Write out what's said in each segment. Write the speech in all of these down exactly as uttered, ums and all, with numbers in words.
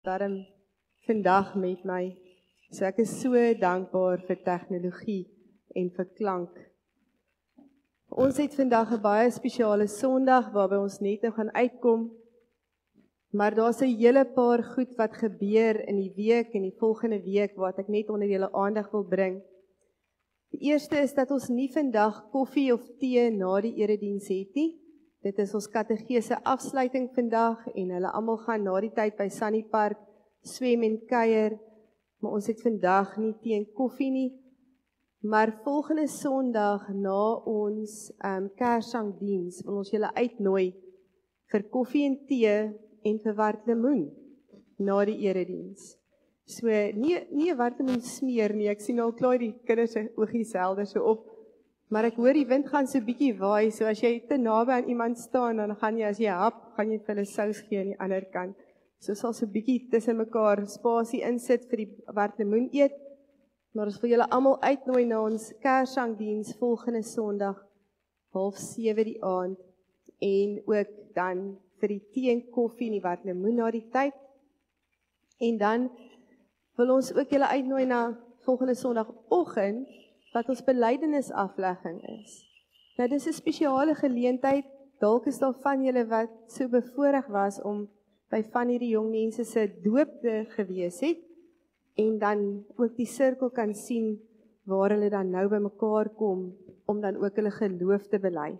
daarom vandag met my. So ek is so dankbaar vir tegnologie en vir klank. Ons het vandag 'n baie spesiale Sondag waarby ons net nou gaan uitkom. Maar daar's 'n hele paar goed wat gebeur in die week en die volgende week wat ek net onder julle aandag wil bring. Die eerste is dat ons nie vandag koffie of tee na die erediens het nie. Dit is ons kategese afsluiting vandag en hulle almal gaan na die tyd by Sunny Park swem en kuier. Maar ons het vandag nie tee en koffie nie. Maar volgende Sondag na ons um, Kerssangdiens wil ons julle uitnooi vir koffie en tee en vir wartlemoen na die erediens. So nie nie 'n wartlemoen smeer nie. Ek sien al klaar die kinders se oogies helder so op. Maar ek hoor die wind gaan so bietjie waai, so as jy te naby aan iemand staan, dan gaan jy as jy hap, gaan jy vir hulle sous gee aan die ander kant. So sal so bietjie tussen mekaar spasie insit vir die wartlemoen eet. Maar ons wil julle almal uitnooi na ons Kerssangdiens volgende Sondag, half sewe die aand, en ook dan vir die tee en koffie en die wartlemoen na die tyd. En dan wil ons ook julle uitnooi na volgende Sondagoggend, wat ons belydenisaflegging is. Nou dis 'n spesiale geleentheid, dalk is daar van julle wat so bevoorreg was om by van hierdie jong mense se doop te gewees het, en dan ook die sirkel kan sien waar hulle dan nou by mekaar kom, om dan ook hulle geloof te bely.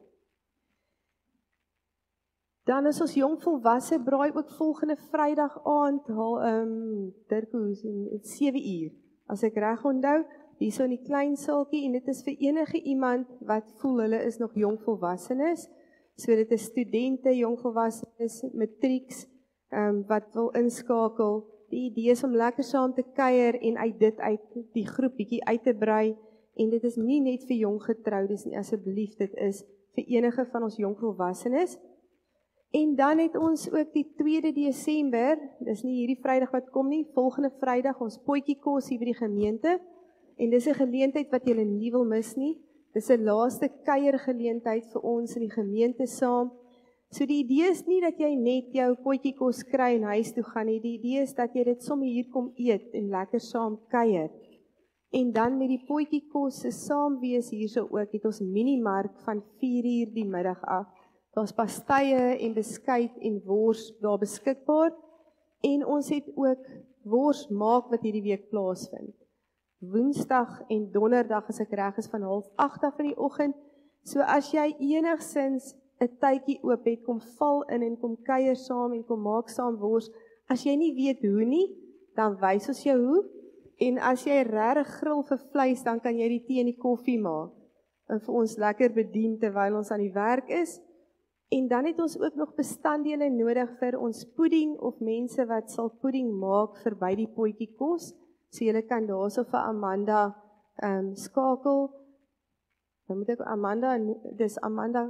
Dan is ons jong volwasse braai ook volgende Vrydag aand, um, Dirko, sewe uur, as ek reg onthou, hier so in die klein saaltjie, en dit is vir enige iemand wat voel hulle is nog jong volwassenes, so dit is studente, jong volwassenes, matrieks, um, wat wil inskakel. Die idee is om lekker saam te kuier en uit dit uit die groep bietjie uit te brei, en dit is nie net vir jong getroudes nie, asseblief, dit is vir enige van ons jong volwassenes. En dan het ons ook die tweede Desember, dis nie hierdie Vrydag wat kom nie, volgende Vrydag ons potjie kos hier by die gemeente, en dis 'n geleentheid wat julle nie wil mis nie. Dis 'n laaste kuiergeleentheid vir ons in die gemeente saam. So die idee is nie dat jy net jou potjie kos kry en huis toe gaan nie. Die idee is dat jy dit sommer hier kom eet en lekker saam kuier. En dan met die potjie kos se saam wees hierso ook, het ons minimark van vier uur die middag af. Daar's pastye en beskuit en wors daar beskikbaar. En ons het ook wors maak wat hierdie week plaasvind. Woensdag en donderdag as ek reg is van half agt af in die oggend. So as jy enigsins 'n tydjie oop het, kom val in en kom kuier saam en kom maak saam wors. As jy nie weet hoe nie, dan wys ons jou hoe. En as jy regtig grill vir vleis, dan kan jy die tee en die koffie maak en vir ons lekker bedien terwyl ons aan die werk is. En dan het ons ook nog bestanddele nodig vir ons pudding of mense wat sal pudding maak vir by die potjie kos. So julle kan daarso vir Amanda um, skakel. Dan moet ek Amanda, dis Amanda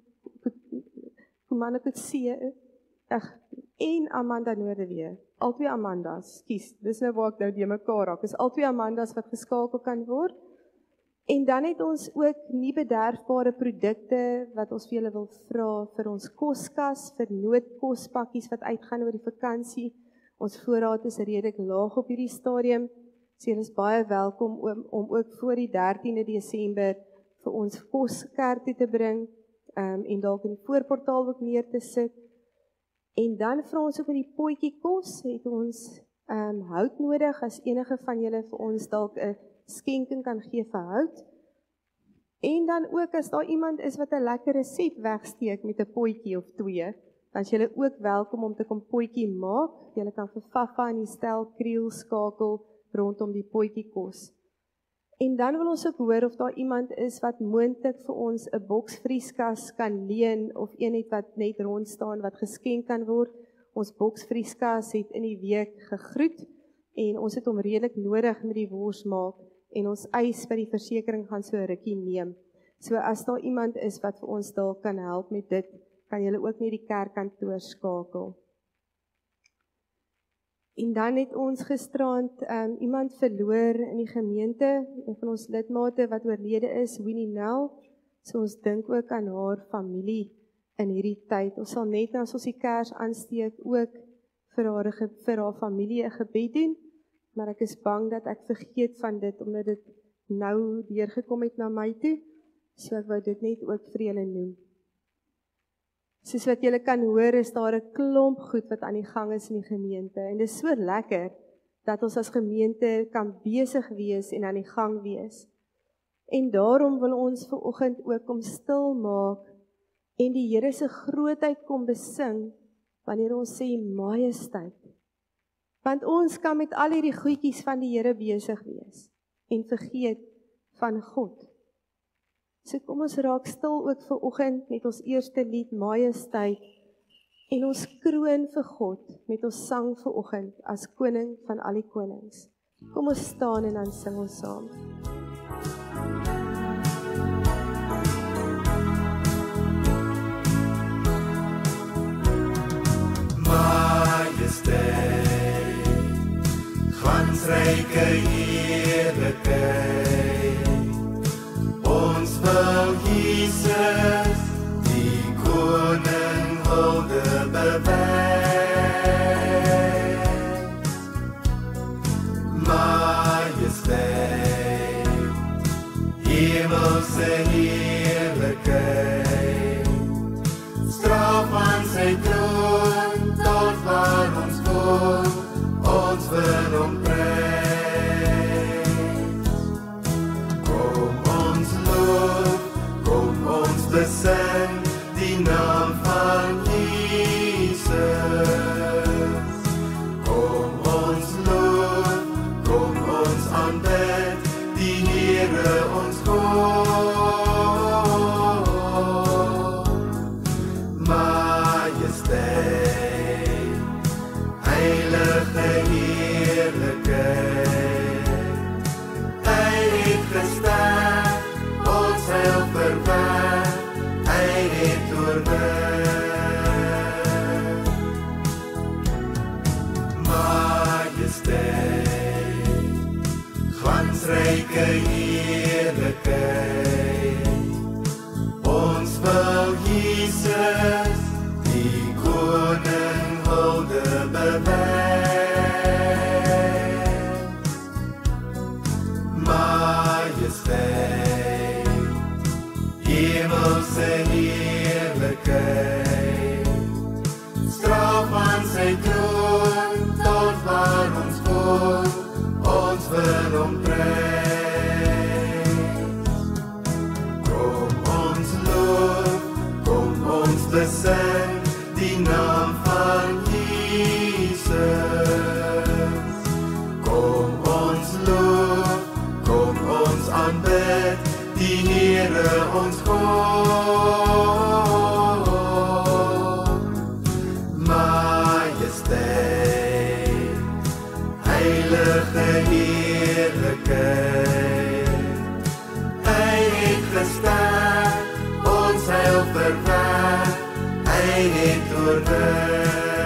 Amanda Kutsie, en Amanda Noordeweer. Albei Amandas, kies, dis nou waar ek nou die mekaar raak, is albei Amandas wat geskakel kan word. En dan het ons ook nie bederfbare produkte wat ons vir julle wil vra vir ons koskas, vir noodkospakkies wat uitgaan oor die vakansie. Ons voorraad is redelik laag op hierdie stadium, so julle is baie welkom om, om ook voor die dertiende Desember vir ons koskaarte te bring, um, en dalk in die voorportaal ook neer te sit. En dan vra ons ook met die potjie kos, het ons um, hout nodig, as enige van julle vir ons dalk 'n skenking kan gee vir hout. En dan ook as daar iemand is wat 'n lekker resep wegsteek met 'n potjie of twee, dan is julle ook welkom om te kom potjie maak. Julle kan vir Fafa en die stel kriel skakel rondom die potjie kos. En dan wil ons ook hoor of daar iemand is wat moontlik vir ons 'n boks vrieskas kan leen, of een het wat net rond staan wat geskenk kan word. Ons boks vrieskas het in die week gegroet, en ons het hom redelik nodig met die wors maak, en ons eis by die versekering gaan so 'n rukkie neem. So as daar iemand is wat vir ons dalk kan help met dit, kan julle ook net die kerkkantoor skakel. En dan het ons gisterand um, iemand verloor in die gemeente, een van ons lidmate wat oorlede is, Winnie Nel. So ons dink ook aan haar familie in hierdie tyd. Ons sal net as ons die kers aansteek ook vir haar, vir haar familie 'n gebed doen, maar ek is bang dat ek vergeet van dit, omdat dit nou deurgekom het na my toe, so ek wou dit net ook vir julle noem. Soos wat julle kan hoor, is daar 'n klomp goed wat aan die gang is in die gemeente, en dit is so lekker, dat ons as gemeente kan besig wees en aan die gang wees. En daarom wil ons vanoggend ook kom stil maak, en die Here se grootheid kom besing, wanneer ons sê majesteit. Want ons kan met al hierdie goedjies van die Here besig wees, en vergeet van God. So kom ons raak stil ook vanoggend met ons eerste lied, Majesteit, en ons kroon vir God met ons sang vanoggend as koning van al die konings. Kom ons staan en dan sing ons saam. Majesteit, glansryke heerlikheid, ons wil Jesus, die koning hulde bewys. Majesteit, hemelse heerlikheid, straal van sy troon tot waar ons woon, ons wil hom prys. Kom ons loof, kom ons besing die naam van Jesus. Kom ons loof, kom ons aanbid die Here ons God. Majesteit, heilige heerlikheid, hy het gestaan, ons heil verwek, hy het oorwin. Majesteit, glansryke heerlikheid, ons wil Jesus, die koning hulde bewys. Majesteit, hemelse heerlikheid, straal van sy troon tot waar ons woon, ons wil hom prys. Kom ons loof, kom ons besing die naam van Jesus. Kom ons loof, kom ons aanbid die Here ons God. Majesteit, heilige heerlikheid, hy het gestaan, ons heil verwek, hy het oorwin.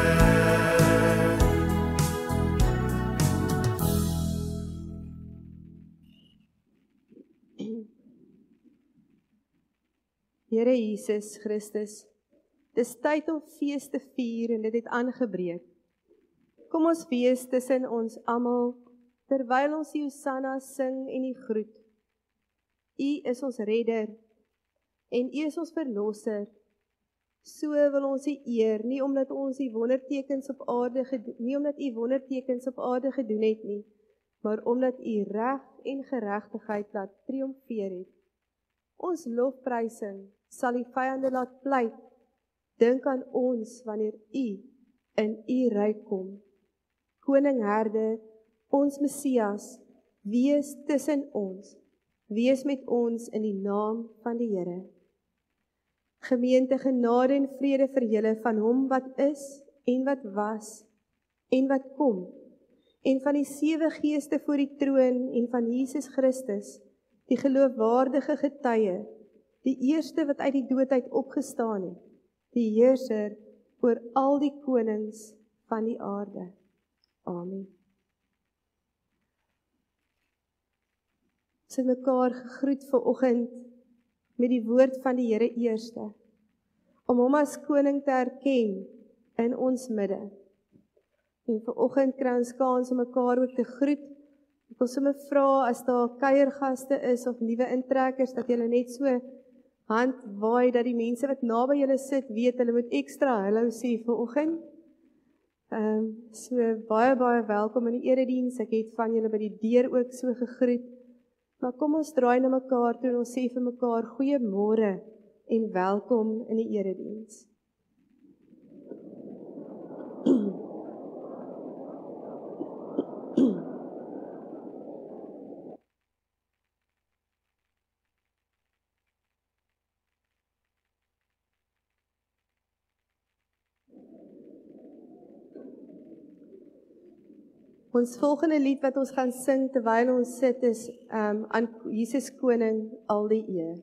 Here Jesus Christus, dis tyd om fees te vier en dit het aangebreek. Kom ons fees tussen ons almal, terwyl ons die Hosanna sing en die groet. U is ons redder, en U is ons verlosser. So wil ons U eer, nie omdat ons die wondertekens op aarde gedoen, nie omdat U wondertekens op aarde gedoen het nie, maar omdat U reg en geregtigheid laat triomfeer het. Ons lofprysing sal die vyande laat pleit. Dink aan ons wanneer U in U ryk kom. Koning Herde, ons Messias, wees tussen ons. Wees met ons in die naam van die Here. Gemeente, genade en vrede vir julle van hom wat is en wat was en wat kom, en van die sewe geeste voor die troon en van Jesus Christus, die geloofwaardige getuie, die eerste wat uit die dood uit opgestaan het, die heerser oor al die konings van die aarde. Amen. Ons het mekaar gegroet vanoggend met die woord van die Here eerste, om hom as koning te erken in ons midde. En vanoggend kry ons kans om mekaar ook te groet. Ek wil sommer vra as daar kuiergaste is of nuwe intrekkers dat julle net so hand waai dat die mense wat naby julle sit weet hulle moet ekstra hallo sê vanoggend. Ehm um, so baie baie welkom in die erediens. Ek het van julle by die deur ook so gegroet. Maar kom ons draai na mekaar toe en ons sê vir mekaar goeiemôre en welkom in die erediens. Ons volgende lied wat ons gaan sing terwyl ons sit is um, aan Jesus Koning al die eer.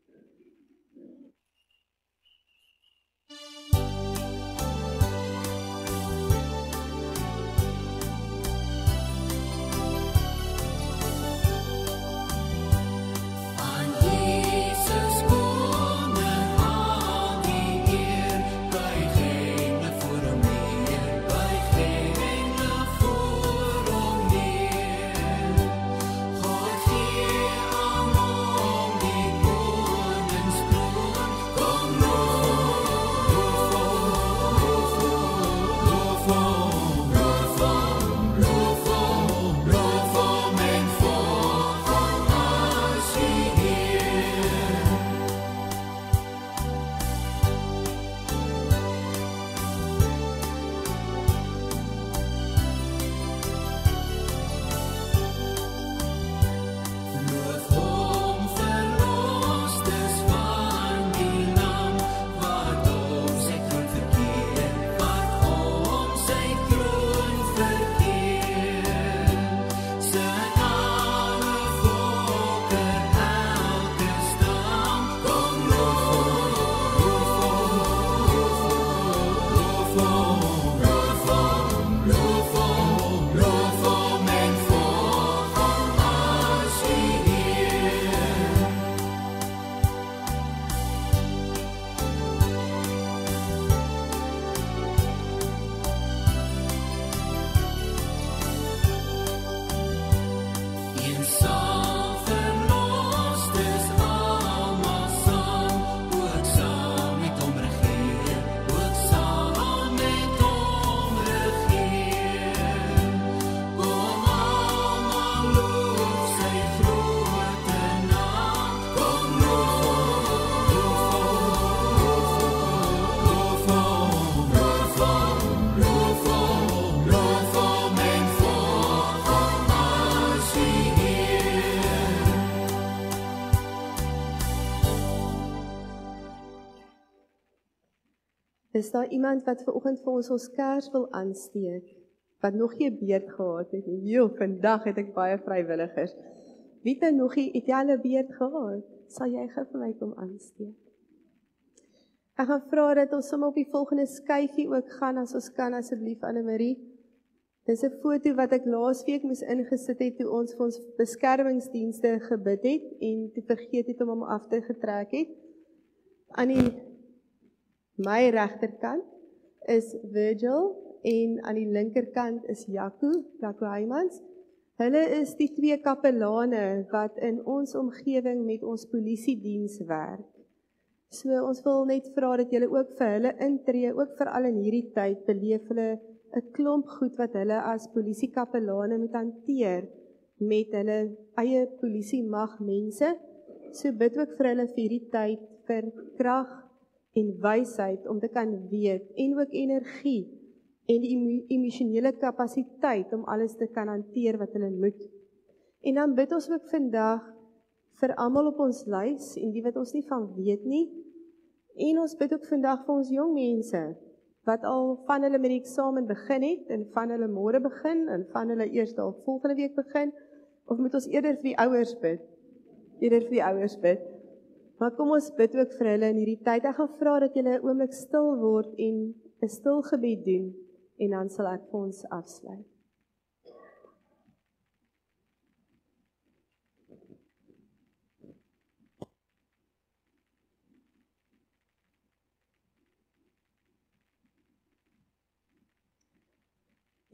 Is daar iemand wat vanoggend vir ons ons kers wil aansteek, wat nog nie 'n beurt gehad het nie? Jo, vandag het ek baie vrywilligers. Wie het nog nie, het jy al 'n beurt gehad? Sal jy gou vir my kom aansteek? Ek gaan vra dat ons sommer op die volgende skyfie ook gaan, as ons kan asseblief, Anne-Marie. Dis 'n foto wat ek laasweek moes ingesit het toe ons vir ons beskermingsdienste gebid het en toe vergeet het om hom af te getrek het. Aan die my regterkant is Virgil en aan die linkerkant is Jaco, Jaco Heymans. Hulle is die twee kapelane wat in ons omgewing met ons polisiediens werk. So ons wil net vra dat julle ook vir hulle intree, ook veral in hierdie tyd beleef hulle 'n klomp goed wat hulle as polisiekapelane moet hanteer met hulle eie polisiemag mense. So bid ook vir hulle vir hierdie tyd vir krag en wysheid om te kan weet en ook energie en die emosionele kapasiteit om alles te kan hanteer wat hulle moet. En dan bid ons ook vandag vir almal op ons lys en die wat ons nie van weet nie. En ons bid ook vandag vir ons jong mense wat al van hulle met die eksamen begin het en van hulle môre begin en van hulle eers dalk volgende week begin, of moet ons eerder vir die ouers bid? Eerder vir die ouers bid. Maar kom ons bid ook vir hulle in hierdie tyd. Ek gaan vra dat julle 'n oomblik stil word en 'n stil gebed doen en dan sal ek vir ons afsluit.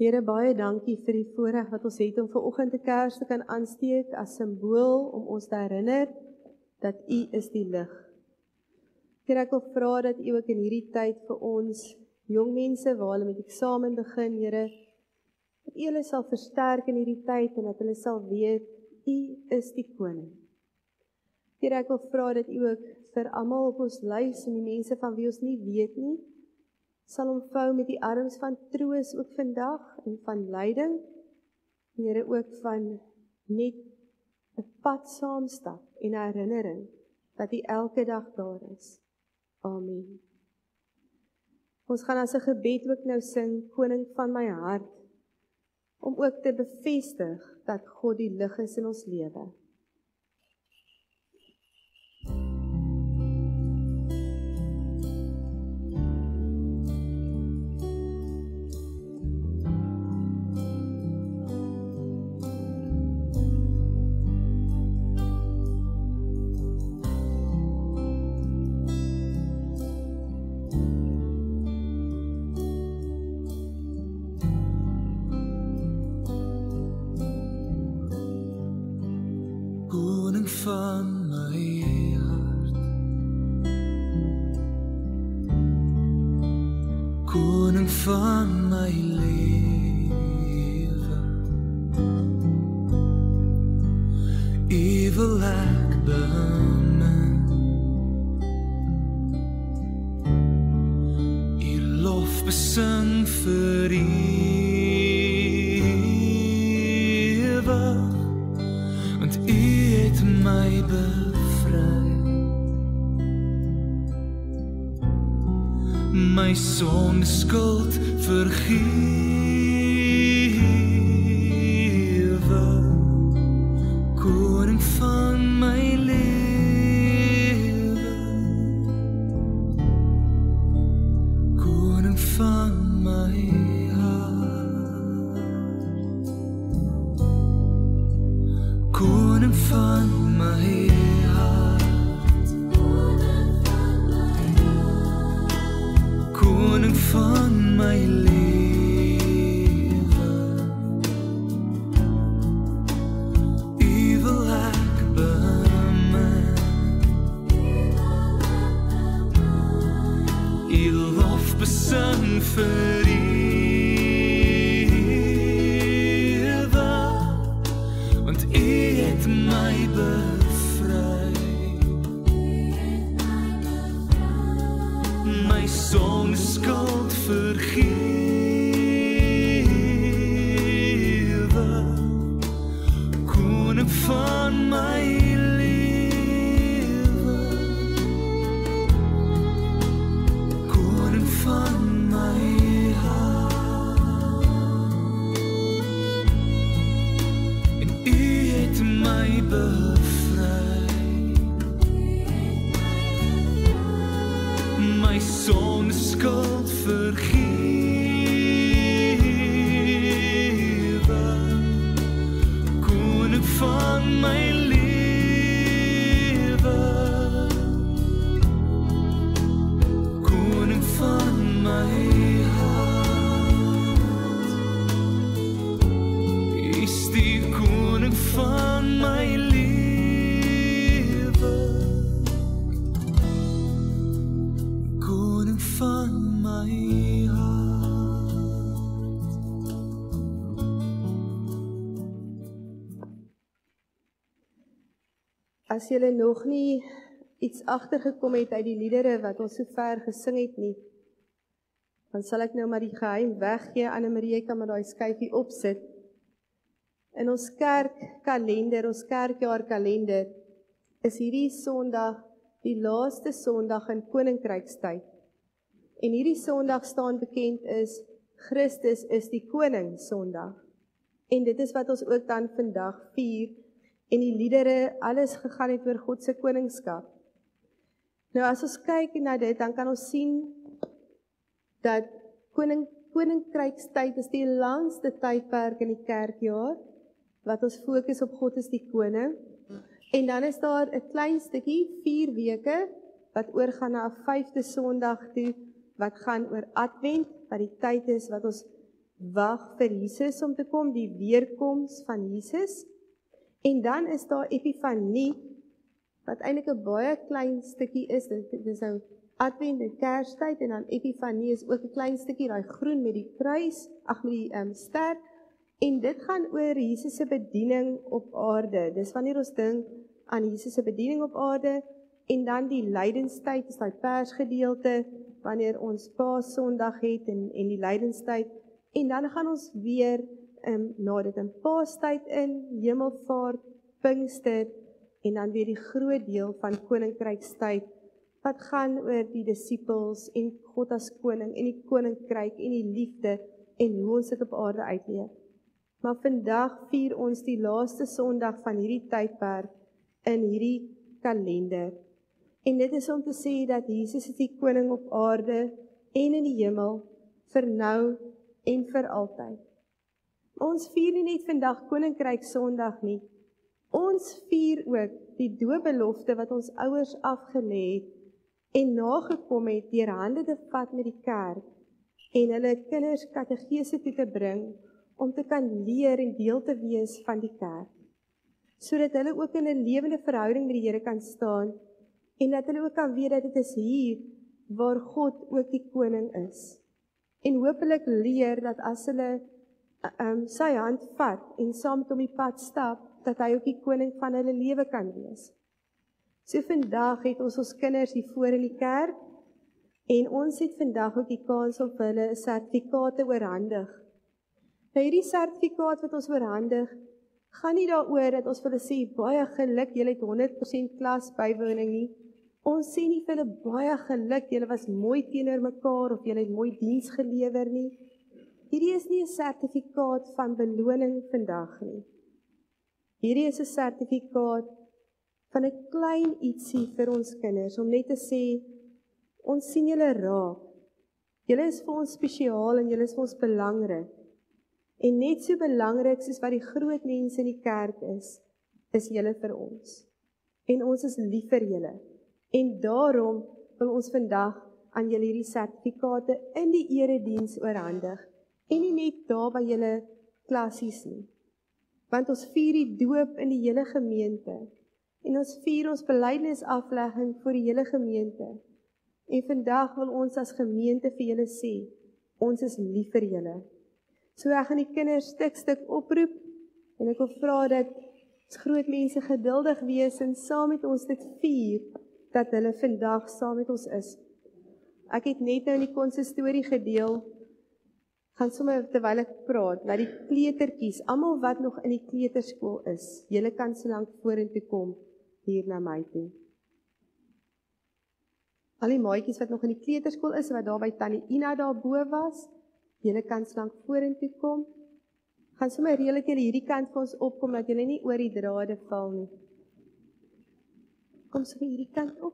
Here, baie dankie vir die voorreg wat ons het om vanoggend 'n kers te kan aansteek as simbool om ons te herinner dat U is die lig. Here, ek wil vra dat U ook in hierdie tyd vir ons jong mense waar hulle met eksamen begin, Here, dat U hulle sal versterk in hierdie tyd en dat hulle sal weet U is die koning. Here, ek wil vra dat U ook vir almal op ons lys en die mense van wie ons nie weet nie, sal omvou met die arms van troos ook vandag en van leiding, Here, ook van net 'n pad saamstap en 'n herinnering dat U elke dag daar is. Amen. Ons gaan as 'n gebed ook nou sing, Koning van my hart, om ook te bevestig dat God die lig is in ons lewe. Van my hart, koning van my lewe, U wil ek bemin, U lof besing vir ewig, want U het my bevry, my sonde skuld vergewe, koning van my lewe, koning van my hart, koning van my koning van my lewe, U wil ek bemin, U lof besing vir ewig, want U het my bevry, my sonde skuld vergewe, koning van my lewe, koning van my hart, en U het my bevry, my sonde skuld vergewe, koning van my lewe, koning van my hart, U is die koning van my lewe, koning van my hart. As julle nog nie iets agtergekom het uit die liedere wat ons sover gesing het nie, dan sal ek nou maar die geheim weggee. Anne-Marie kan maar daai skyfie opsit. In ons kerkkalender, ons kerkjaarkalender, is hierdie Sondag die laaste Sondag in Koninkrykstyd. En hierdie Sondag staan bekend is Christus is die Koning Sondag. En dit is wat ons ook dan vandag vier. En die liedere, alles gegaan het oor God se koningskap. Nou as ons kyk na dit, dan kan ons sien dat koning, koninkrykstyd is die langste tydperk in die kerkjaar, wat ons fokus op God is die koning. En dan is daar 'n klein stukkie, vier weke, wat oorgaan na 'n vyfde Sondag toe, wat gaan oor Advent, wat die tyd is wat ons wag vir Jesus om te kom, die weerkoms van Jesus. En dan is daar Epifanie, wat eintlik 'n baie klein stukkie is. Dit is nou Advent en Kerstyd, en dan Epifanie is ook 'n klein stukkie, daai groen met die kruis, ag met die um, ster. En dit gaan oor Jesus se bediening op aarde. Dis wanneer ons dink aan Jesus se bediening op aarde, en dan die lydenstyd, is daai Persgedeelte, wanneer ons Paas-Sondag het, en, en die lydenstyd, en dan gaan ons weer um, na dit in Paastyd in, Hemelvaart, Pinkster, en dan weer die groot deel van Koninkrykstyd, wat gaan oor die disippels, en God as koning, en die koninkryk, en die liefde, en hoe ons dit op aarde uitleef. Maar vandag vier ons die laaste Sondag van hierdie tydperk, in hierdie kalender. En dit is om te sê dat Jesus is die koning op aarde, en in die hemel, vir nou, en vir altyd. Ons vier nie net vandag Koninkryk Sondag nie. Ons vier ook die doopbelofte wat ons ouers afgelê het en nagekom het deur hande te vat met die kerk en hulle kinders kategese toe te bring om te kan leer en deel te wees van die kerk, sodat hulle ook in 'n lewende verhouding met die Here kan staan en dat hulle ook kan weet dat dit is hier waar God ook die koning is. En hopelik leer dat as hulle um, sy hand vat en saam met hom die pad stap, dat hy ook die koning van hulle lewe kan wees. So vandag het ons ons kinders hier voor in die kerk en ons het vandag ook die kans om vir hulle 'n sertifikaat te oorhandig. Nou hierdie sertifikaat wat ons oorhandig, gaan nie daaroor dat ons vir hulle sê, baie geluk, julle het honderd persent klas bywoning nie. Ons sê nie vir hulle, baie geluk, julle was mooi teenoor mekaar, of julle het mooi diens gelewer nie. Hierdie is nie 'n sertifikaat van beloning vandag nie. Hierdie is 'n sertifikaat van 'n klein ietsie vir ons kinders, om net te sê, ons sien julle raak. Julle is vir ons spesiaal en julle is vir ons belangrik. En net so belangrik soos wat die groot mense in die kerk is, is julle vir ons. En ons is lief vir julle. En daarom wil ons vandag aan julle hierdie sertifikate in die erediens oorhandig. En nie net daar by julle klassies nie. Want ons vier die doop in die hele gemeente. En ons vier ons belydenisaflegging vir die hele gemeente. En vandag wil ons as gemeente vir julle sê, ons is lief vir julle. So ek gaan die kinders stuk stuk oproep, en ek wil vra dat ons groot mense geduldig wees en saam met ons dit vier, dat hulle vandag saam met ons is. Ek het net nou in die konsistorie gedeel, gaan sommer terwyl ek praat, dat die kleutertjies, almal wat nog in die kleuterskool is, julle kan so lank vorentoe kom, hier na my toe. Al die maatjies wat nog in die kleuterskool is, wat daar by Tannie Ina daarbo was, julle kan so lank vorentoe kom, gaan sommer redelik julle hierdie kant vir ons opkom, dat julle nie oor die drade val nie. Kom sommer hierdie kant op.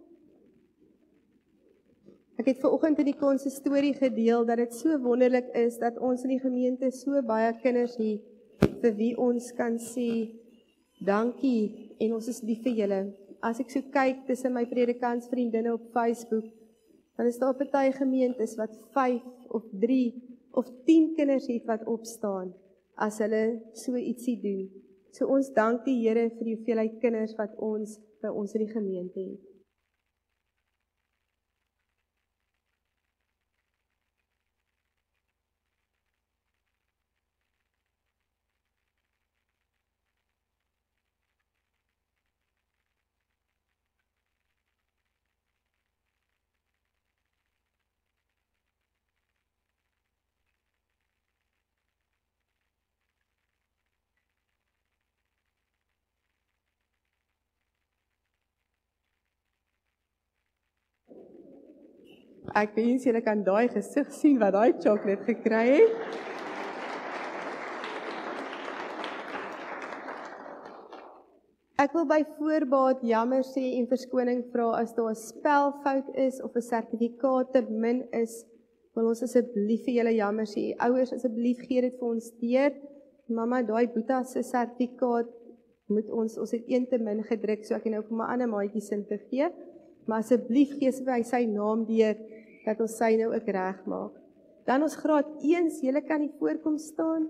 Ek het vanoggend in die konsistorie gedeel, dat dit so wonderlik is, dat ons in die gemeente so baie kinders het, vir wie ons kan sê, dankie, en ons is lief vir julle. As ek so kyk tussen my predikantsvriendinne op Facebook, dan is daar party gemeentes wat vyf of drie of tien kinders het wat opstaan, as hulle so ietsie doen. So ons dank die Here vir die hoeveelheid kinders wat ons by ons in die gemeente het. Ek wens julle kan daai gesig sien wat daai chocolate gekry het. Ek wil by voorbaat jammer sê en verskoning vra as daar 'n spelfout is of 'n sertifikaat te min is, wil ons asseblief vir julle jammer sê. Ouers, asseblief gee dit vir ons deur. Mamma, daai Boeta se sertifikaat moet ons, ons het een te min gedruk, so ek het nou vir my ander maatjie sin te gee. Maar asseblief gee sy sy naam deur, dat ons sy nou ook reg maak. Dan ons graad een, julle kan hier voorkom staan.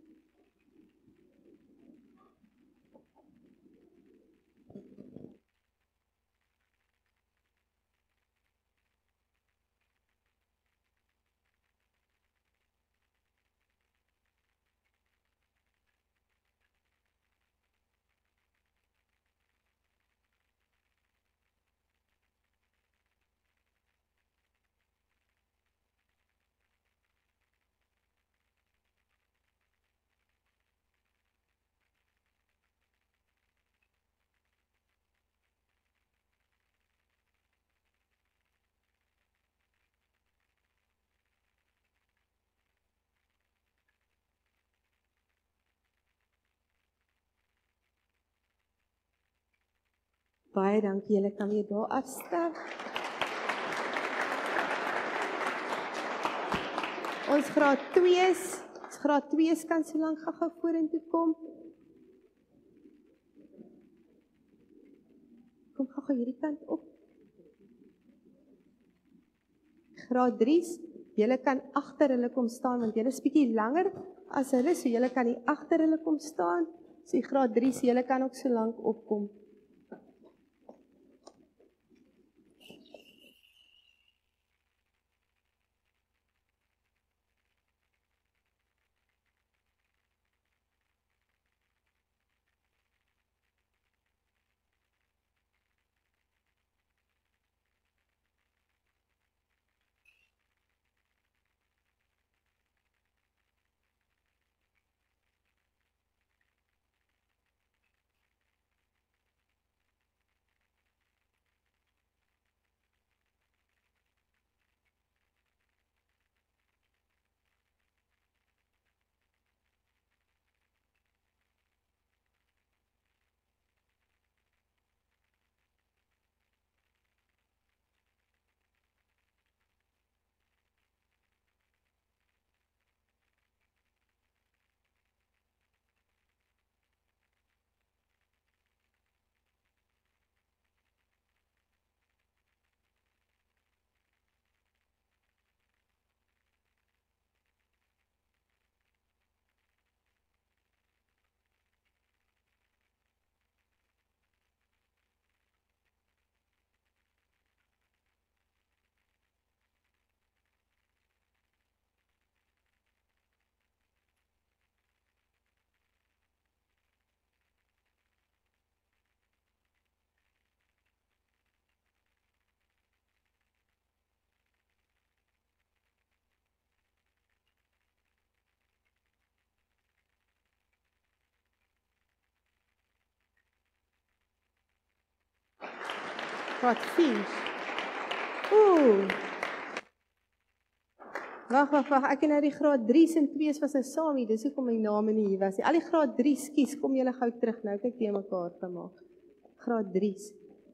Baie dankie, julle kan weer daar afstap. Ons graad twee's, ons graad twee's kan so lank gou-gou vorentoe kom. Kom gou-gou hierdie kant op. Graad drie's, julle kan agter hulle kom staan, want julle is bietjie langer as hulle, so julle kan hier agter hulle kom staan. So die graad drie's, julle kan ook so lank opkom. Graad vier. Oeh. Wag, wag, wag, ek het nou die graad drie's en twee's was nou saam hier, dis hoekom my naam nie hier was nie. Al die graad drie's, kies, kom julle gou terug nou, kyk die mekaar gemaak. Graad drie's.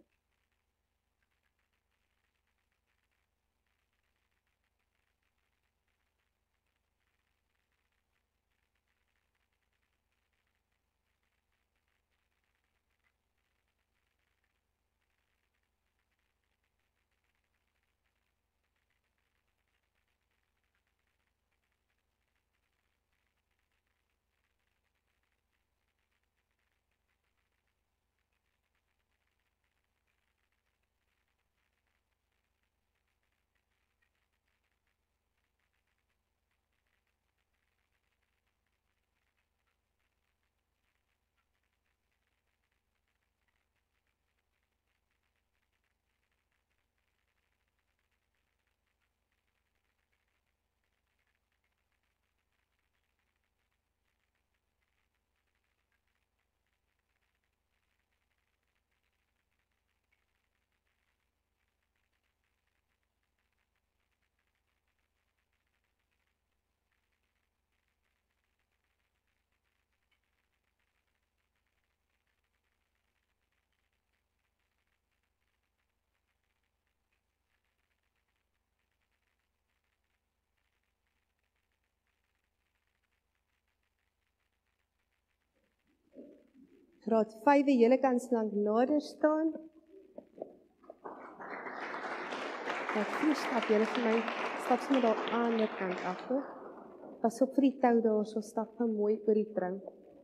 Graad vyf, julle kan slank nader staan. Ek voel stap julle vir my, stap sommer daar aan die ander kant af, hoor. Pas op vir die tou daar, so stap gaan mooi oor die tring.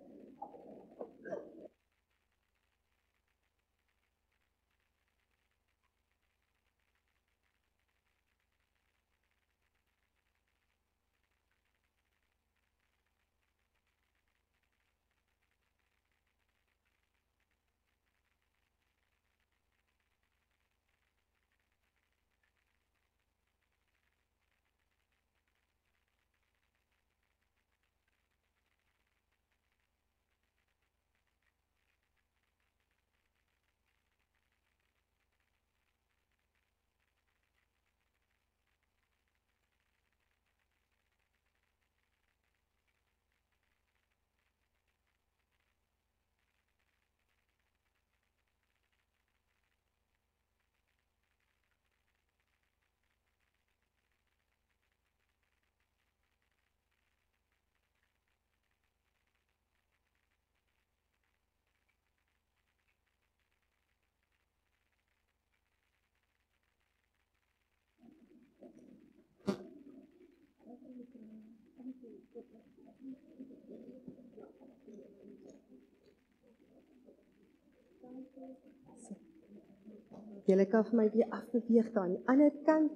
Julle kan vir my weer afbeweeg daar aan die ander kant.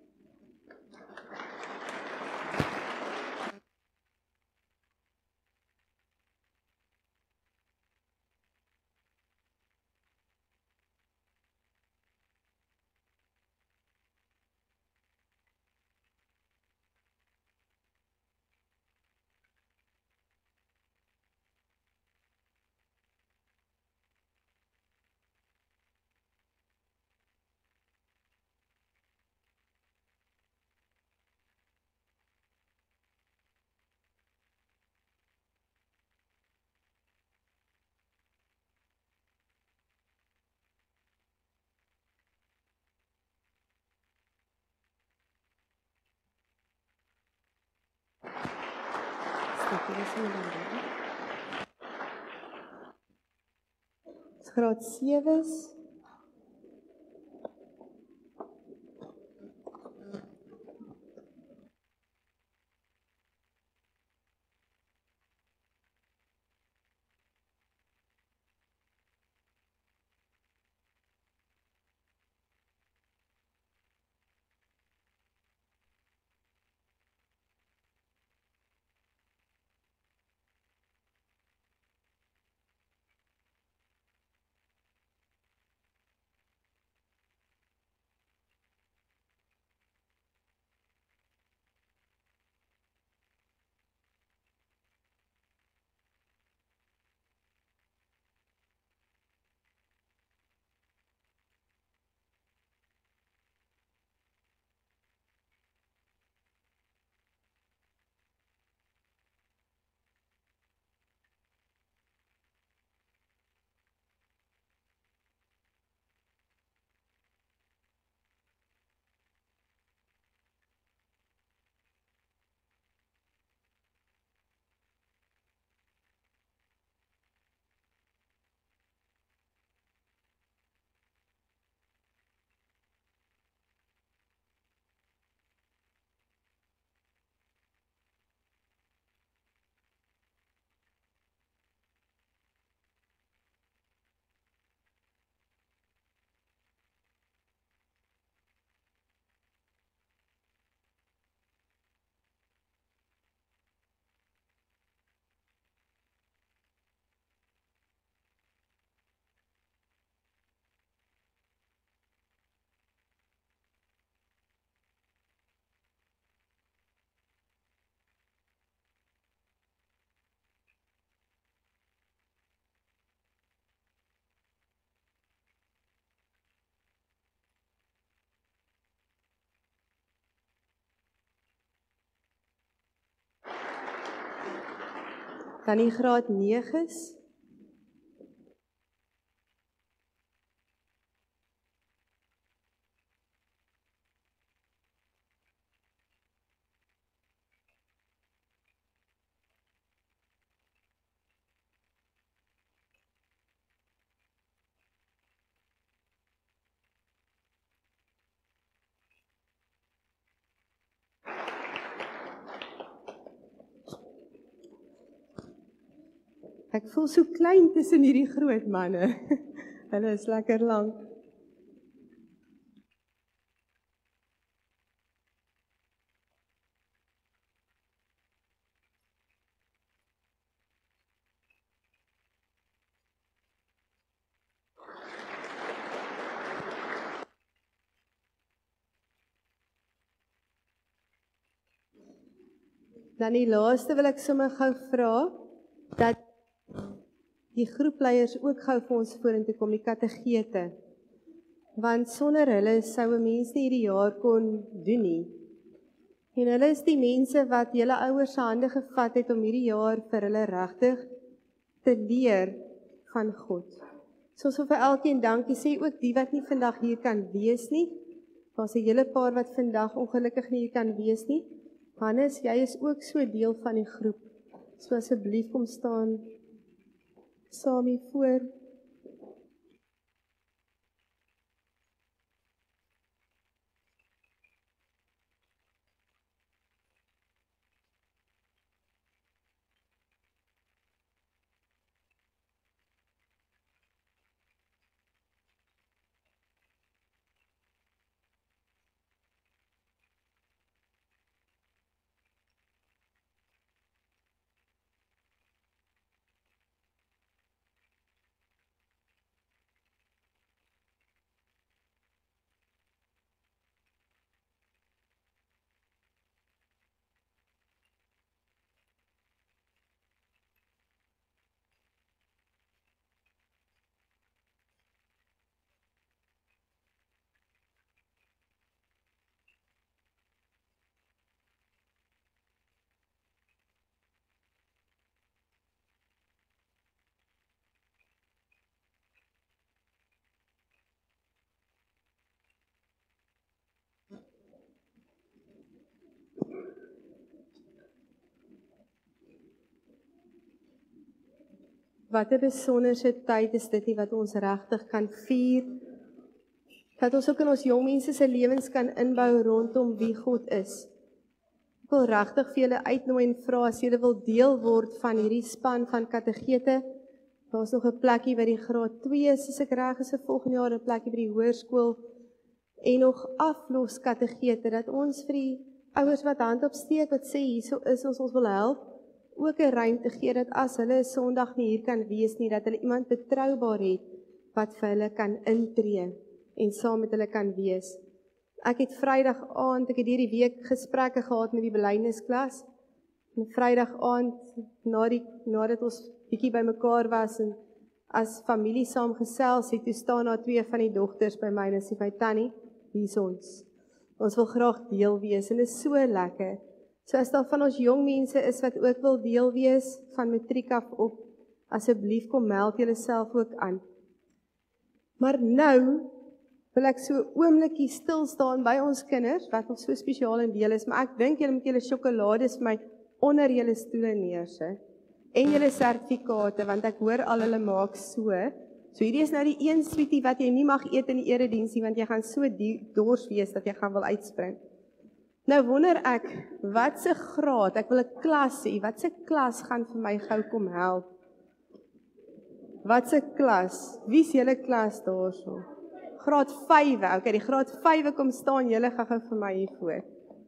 Graad sewe. Dan die graad neges. Ek voel so klein tussen hierdie groot manne. Hulle is lekker lank. Dan die laaste wil ek sommer gou vra, dat die groepleiers ook gou vir ons vorentoe kom, die kategete. Want sonder hulle sou 'n mens nie hierdie jaar kon doen nie. En hulle is die mense wat julle ouers se hande gevat het om hierdie jaar vir hulle regtig te leer van God. So ons wil vir elkeen dankie sê, ook die wat nie vandag hier kan wees nie. Daar's 'n hele paar wat vandag ongelukkig nie hier kan wees nie. Hannes, jy is ook so deel van die groep. So asseblief kom staan saam hier voor. Wat 'n besonderse tyd is dit nie wat ons regtig kan vier. Dat ons ook in ons jong mense se lewens kan inbou rondom wie God is. Ek wil regtig vir julle uitnooi en vra as julle wil deel word van hierdie span van kategete. Daar's nog 'n plekkie by die graad twee, as ek reg is, vir volgende jaar 'n plekkie by die hoërskool en nog aflos kategete dat ons vir die ouers wat hand opsteek wat sê hierso is ons ons wil help. Ook 'n ruimte gee dat as hulle 'n Sondag nie hier kan wees nie, dat hulle iemand betroubaar het wat vir hulle kan intree en saam met hulle kan wees. Ek het Vrydag aand, ek het hierdie week gesprekke gehad met die belydensklas. En Vrydag aand na die nadat ons bietjie bymekaar was en as familie saam gesels het, toe staan daar twee van die dogters by my en sê my tannie, hier's ons. Ons wil graag deel wees en dit is so lekker. So as daar van ons jong mense is wat ook wil deel wees van matriek af op, asseblief kom meld julle self ook aan. Maar nou wil ek so 'n oombliekie stil staan by ons kinders, wat nog so spesiaal en deel is, maar ek dink julle moet julle sjokolades vir my onder julle stoele neersit, en julle sertifikate, want ek hoor al hulle maak so. So hierdie is nou die een sweetie wat jy nie mag eet in die erediensie, want jy gaan so dors wees dat jy gaan wil uitspring. Nou wonder ek, wat se graad, ek wil 'n klas sê, wat se klas gaan vir my gou kom help? Wat se klas? Wie is julle klas daarso? Graad vyf, okay, die graad vyf kom staan julle gou vir my hier voor.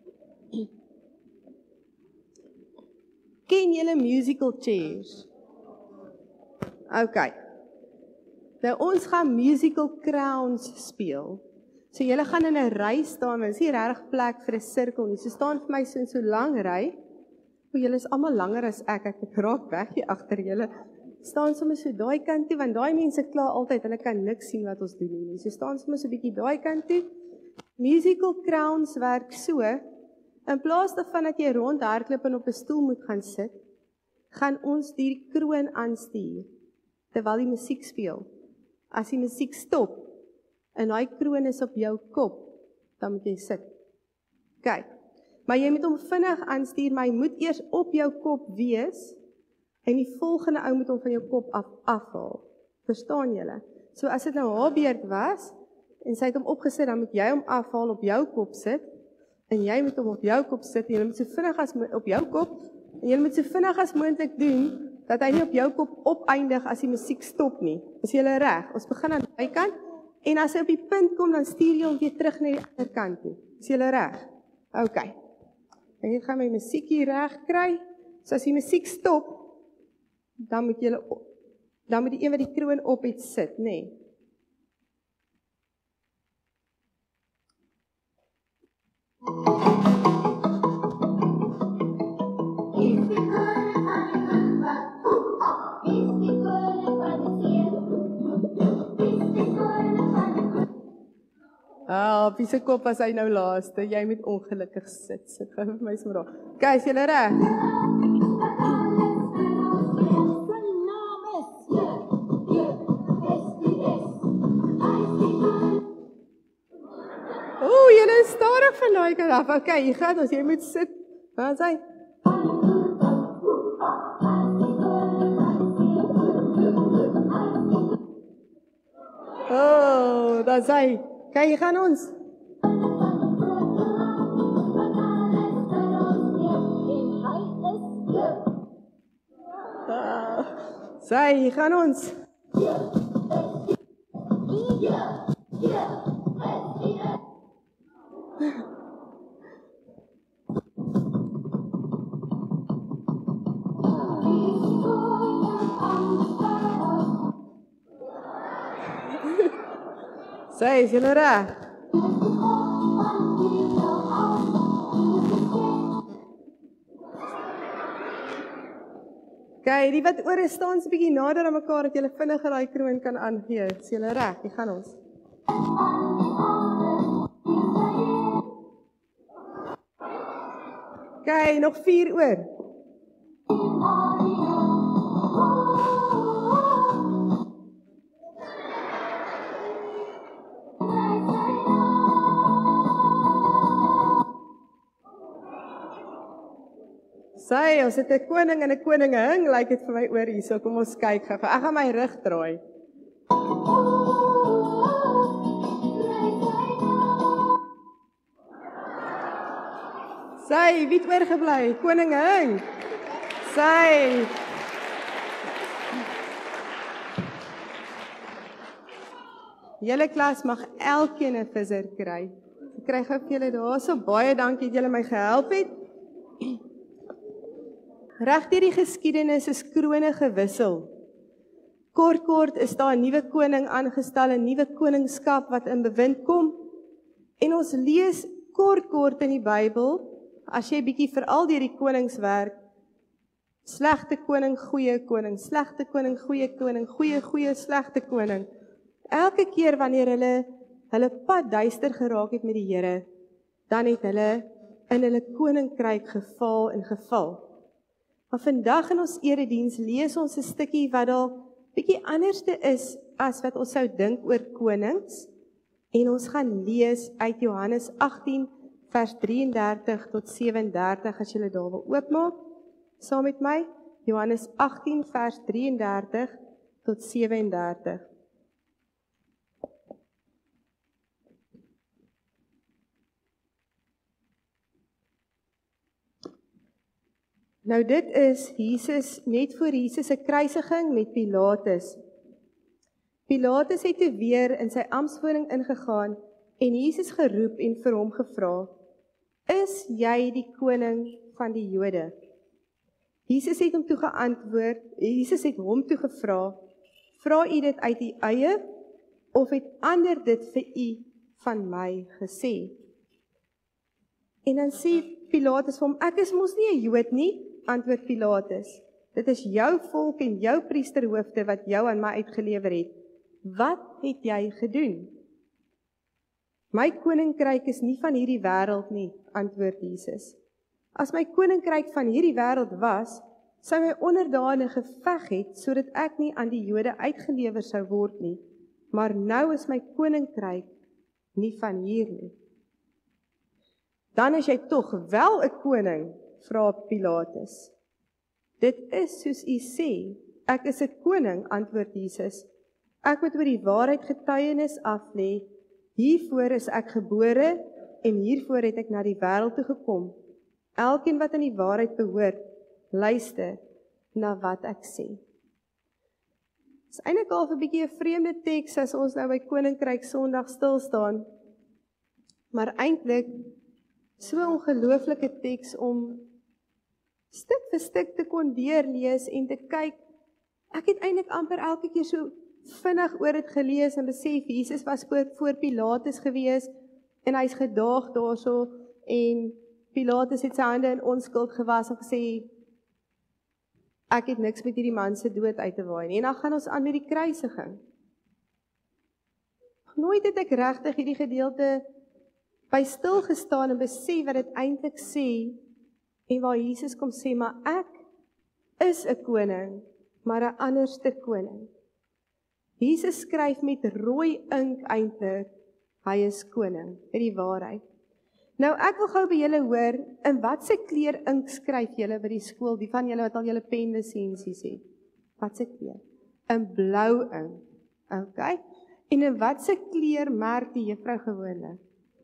Ken julle musical chairs? Okay. Nou ons gaan musical crowns speel. So julle gaan in 'n ry staan, maar dis nie regtig plek vir 'n sirkel nie. So staan vir my so in so lang ry. O, julle is almal langer as ek. Ek raak weg hier agter julle. Staan sommer so daai kant toe, want daai mense kla altyd, hulle kan niks sien wat ons doen nie. So staan sommer so 'n bietjie daai kant toe. Musical crowns werk so, in plaas daarvan dat jy rondhardloop en op 'n stoel moet gaan sit, gaan ons die kroon aanstuur terwyl die musiek speel. As die musiek stop en daai kroon is op jou kop, dan moet jy sit. Kyk, maar jy moet hom vinnig aanstuur, maar hy moet eers op jou kop wees en die volgende ou moet hom van jou kop af afhaal. Verstaan julle? So as dit nou haar beurt was en sy het hom opgesit, dan moet jy hom afhaal, op jou kop sit en jy moet hom op jou kop sit en jy moet so vinnig as op jou kop en jy moet so vinnig as moontlik doen dat hy nie op jou kop opeindig as die musiek stop nie. Is julle reg? Ons begin aan die kant, en as hy op die punt kom, dan stuur jy hom weer terug na die ander kant toe. Is julle reg? OK. En hier gaan my musiek hier reg kry. So as die musiek stop, dan moet julle, dan moet die een wat die kroon op het sit, nê? Nee. Ah, op die kop as hy nou laaste, jy moet ongelukkig sit, sit gou vir my so raak. Okay, is julle reg? Oeh, julle is stadig van daai kant af. Okay, hier gaan ons, jy moet sit. Waar is hy? Oh, daar is hy. Kijk, hier gaan ons. Ah, Sy, hier gaan ons. Sy, is julle reg? Kyk, die wat oor is staan 'n bietjie nader aan mekaar dat julle vinniger daai kroon kan aangee. Is julle reg? Hier gaan ons. Kyk, nog vier oor. Sy, ons het 'n koning en 'n koningin, lyk dit vir my oor hier, so kom ons kyk gou. Ek gaan my rug draai. Sy, wie het oorgebly? Koningin. Sy. Julle klas mag elkeen 'n visser kry. Ek kry gou vir julle daarso, baie dankie dat julle my gehelp het. Reg deur die geskiedenis is krone gewissel. Kort kort is daar 'n nuwe koning aangestel, 'n nuwe koningskap wat in bewind kom. En ons lees kort kort in die Bybel, as jy bietjie veral deur die koningswerk, slegte koning, goeie koning, slegte koning, goeie koning, goeie goeie slegte koning. Elke keer wanneer hulle hulle pad duister geraak het met die Here, dan het hulle in hulle koninkryk geval en geval. Maar vandag in ons erediens lees ons 'n stukkie wat dalk bietjie anderste is as wat ons sou dink oor konings. En ons gaan lees uit Johannes agtien vers drie en dertig tot sewe en dertig as julle daar wil oopmaak. Saam met my, Johannes agtien vers drie en dertig tot sewe en dertig. Nou dit is Jesus, net voor Jesus se kruisiging met Pilatus. Pilatus het toe weer in sy amptswoning ingegaan en Jesus geroep en vir hom gevra, is jy die koning van die Jode? Jesus het hom toe geantwoord, Jesus het hom toe gevra, vra u dit uit u eie, of het ander dit vir u van my gesê? En dan sê Pilatus vir hom, ek is mos nie 'n Jood nie, antwoord Pilatus, dit is jou volk en jou priesterhoofde wat jou aan my uitgelewer het. Wat het jy gedoen? My koninkryk is nie van hierdie wêreld nie, antwoord Jesus. As my koninkryk van hierdie wêreld was, sou my onderdane geveg het, sodat ek nie aan die Jode uitgelewer sou word nie. Maar nou is my koninkryk nie van hier nie. Dan is jy tog wel 'n koning, vra Pilatus. Dit is soos u sê, ek is 'n koning, antwoord Jesus. Ek moet oor die waarheid getuienis aflê. Hiervoor is ek gebore en hiervoor het ek na die wêreld toe gekom. Elkeen wat aan die waarheid behoort, luister. na wat ek sê. Dit is eintlik al 'n bietjie 'n vreemde teks as ons nou by Koninkryk Sondag stil staan, maar eintlik so 'n ongelooflike teks om stuk vir stuk te kon deurlees en te kyk. Ek het eintlik amper elke keer so vinnig oor dit gelees en besef, Jesus was voor, voor Pilatus gewees en hy's gedaag daarso en Pilatus het sy hande in onskuld gewas en gesê, ek het niks met hierdie man se dood uit te waai nie. En dan gaan ons aan met die kruisiging. Nooit het ek regtig hierdie gedeelte by stil gestaan en besef wat dit eintlik sê en waar Jesus kom sê, maar ek is 'n koning, maar 'n anderste koning. Jesus skryf met rooi ink eintlik, hy is koning, in die waarheid. Nou ek wil gou by julle hoor, in watse kleur ink skryf julle by die skool, die van julle wat al julle penlisensies het? Watse kleur? In blou ink. Okay. En in watse kleur merk die juffrou gewoonlik?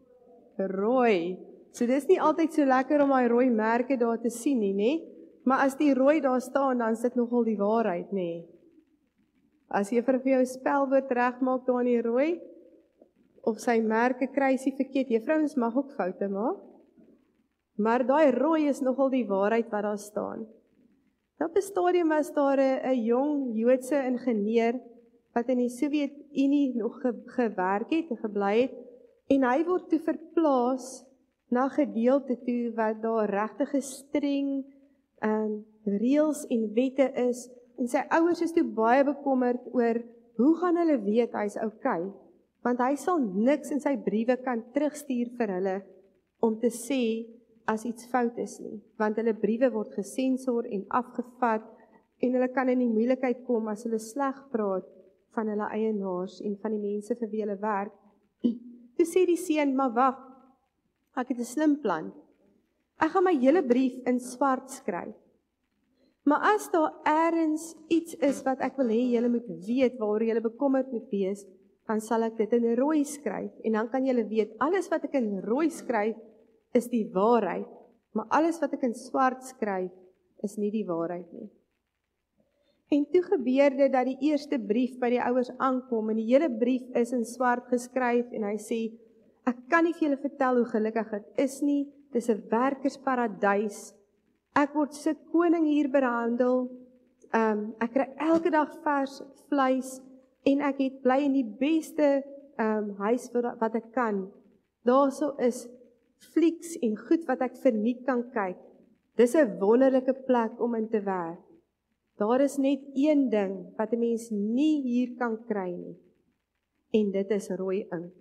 Rooi. So dis nie altyd so lekker om daai rooi merke daar te sien nie, nê? Maar as die rooi daar staan, dan is dit nogal die waarheid, nê? As jy vir jou spelwoord regmaak daar in die rooi, of sy merke kruisie verkeerd, juffrouens mag ook foute maak, maar daai rooi is nogal die waarheid wat daar staan. Nou op 'n stadium was daar 'n jong Joodse ingenieur, wat in die Sowjetunie nog ge, gewerk het en gebly het, en hy word toe verplaas na gedeelte toe wat daar regtig streng um, reëls en wette is, en sy ouers is toe baie bekommerd oor hoe gaan hulle weet hy's okay, want hy sal niks in sy briewe kan terugstuur vir hulle om te sê as iets fout is nie, want hulle briewe word gesensor en afgevat en hulle kan in die moeilikheid kom as hulle sleg praat van hulle eienaars en van die mense vir wie hulle werk. Toe sê die seun, maar wag, ek het 'n slim plan. Ek gaan my hele brief in swart skryf. Maar as daar eers iets is wat ek wil hê julle moet weet, waaroor julle bekommerd moet wees, dan sal ek dit in rooi skryf, en dan kan julle weet, alles wat ek in rooi skryf, is die waarheid, maar alles wat ek in swart skryf, is nie die waarheid nie. En toe gebeur dit dat die eerste brief by die ouers aankom, en die hele brief is in swart geskryf, en hy sê, ek kan nie vir julle vertel hoe gelukkig dit is nie, dit is 'n werkersparadys, ek word so koning hier behandel, um, ek kry elke dag vars vleis, en ek het bly in die beste um, huis wat ek kan. Daarso is flieks en goed wat ek verniet kan kyk. Dis 'n wonderlike plek om in te werk. Daar is net een ding wat 'n mens nie hier kan kry nie. En dit is rooi ink.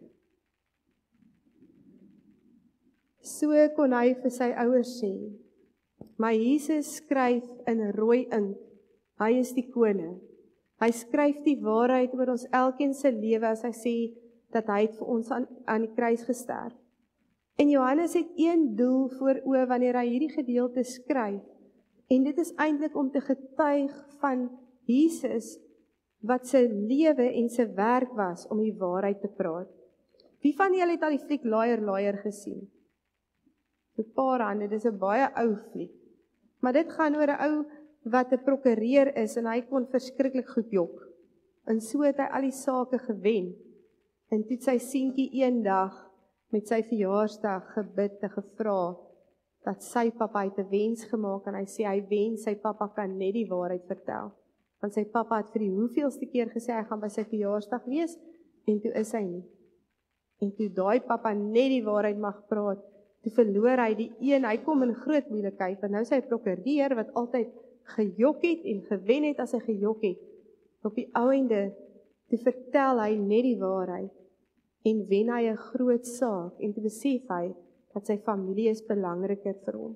So kon hy vir sy ouers sê, maar Jesus skryf in rooi ink. Hy is die koning. Hy skryf die waarheid oor ons elkeen se lewe as hy sê dat hy het vir ons aan, aan die kruis gesterf. En Johannes het een doel voor oë wanneer hy hierdie gedeelte skryf. En dit is eintlik om te getuig van Jesus wat sy lewe en sy werk was om die waarheid te praat. Wie van julle het al die fliek Liar Liar gesien? 'n Paar hande, dis 'n baie ou fliek. Maar dit gaan oor 'n ou wat 'n prokureur is en hy kon verskriklik goed jok. En so het hy al die sake gewen. En toe sy seentjie eendag met sy verjaarsdag gebid en gevra dat sy pappa het 'n wens gemaak en hy sê hy wens sy pappa kan net die waarheid vertel. Want sy pappa het vir die hoeveelste keer gesê hy gaan by sy verjaarsdag wees en toe is hy nie. En toe daai pappa net die waarheid mag praat, toe verloor hy die een, hy kom in groot moeilikheid, want nou sy prokureur wat altyd gejok het en gewen het as hy gejok het. Op die ou einde, toe vertel hy net die waarheid en wen hy 'n groot saak en toe besef hy dat sy familie is belangriker vir hom.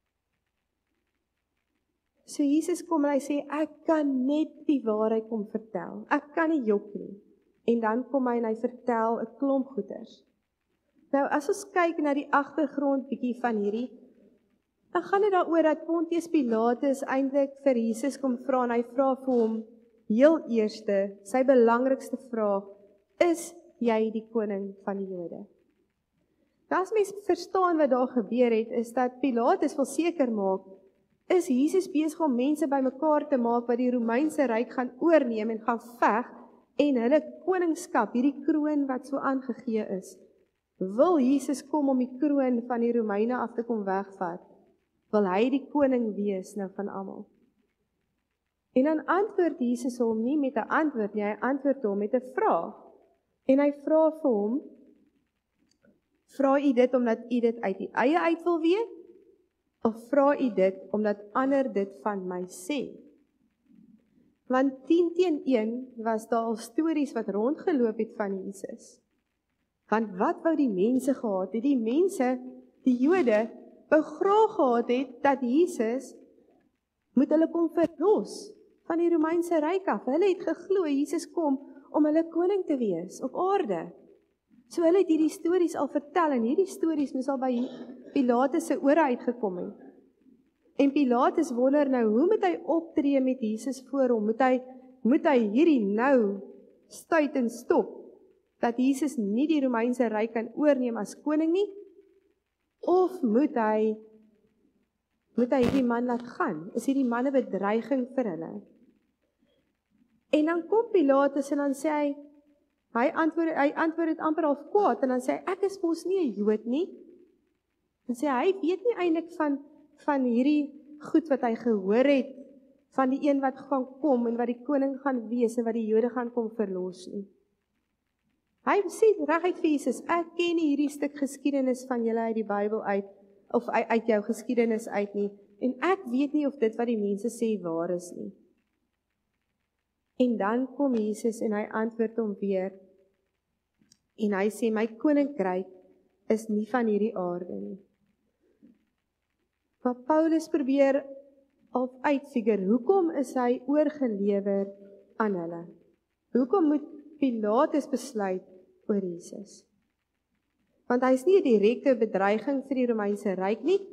So Jesus kom en hy sê, ek kan net die waarheid kom vertel. Ek kan nie jok nie. En dan kom hy en hy vertel 'n klomp goeders. Nou as ons kyk na die agtergrond bietjie van hierdie, dan gaan dit daaroor dat Pontius Pilatus eintlik vir Jesus kom vra en hy vra vir hom heel eerste, sy belangrikste vraag, is jy die koning van die Jode? Nou as mens verstaan wat daar gebeur het, is dat Pilatus wil seker maak is Jesus besig om mense bymekaar te maak wat die Romeinse ryk gaan oorneem en gaan veg en hulle koningskap, hierdie kroon wat so aangegee is. Wil Jesus kom om die kroon van die Romeine af te kom wegvat? Wil hy die koning wees nou van almal? En dan antwoord Jesus hom nie met 'n antwoord nie, hy antwoord hom met 'n vraag. En hy vra vir hom, vra u dit omdat u dit uit u eie uit wil weet? Of vra u dit omdat ander dit van my sê? Want tien teen een was daar al stories wat rondgeloop het van Jesus. Want wat wou die mense gehad het? Die mense, die Jode, wou graag gehad het dat Jesus moet hulle kom verlos van die Romeinse ryk af. Hulle het geglo Jesus kom om hulle koning te wees op aarde. So hulle het hierdie stories al vertel en hierdie stories moes al by Pilatus se ore uitgekom het. En Pilatus wonder nou, hoe moet hy optree met Jesus voor hom? Moet hy, moet hy hierdie nou stuit en stop, dat Jesus nie die Romeinse ryk kan oorneem as koning nie? Of moet hy, moet hy hierdie man laat gaan? Is hierdie man 'n bedreiging vir hulle? En dan kom Pilatus en dan sê hy, hy antwoord, hy antwoord het amper half kwaad, en dan sê hy, ek is mos nie 'n Jood nie. En sê hy weet nie eintlik van, van hierdie goed wat hy gehoor het, van die een wat gaan kom, en wat die koning gaan wees, en wat die Jode gaan kom verlos nie. Hy sê reguit vir Jesus, ek ken nie hierdie stuk geskiedenis van julle uit die Bybel uit, of uit, uit jou geskiedenis uit nie, en ek weet nie of dit wat die mense sê waar is nie. En dan kom Jesus en hy antwoord hom weer, en hy sê, my koninkryk is nie van hierdie aarde nie. Maar Paulus probeer al uitfigure, hoekom is hy oorgelewer aan hulle? Hoekom moet Pilatus besluit oor Jesus? Want hy is nie 'n direkte bedreiging vir die Romeinse ryk nie,